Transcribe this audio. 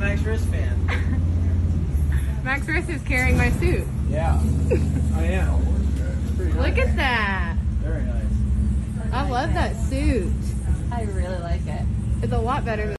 Max Riss fan. Max Riss is carrying my suit. Yeah, I am. Pretty nice. Look at that. Very nice. I love that suit. I really like it. It's a lot better than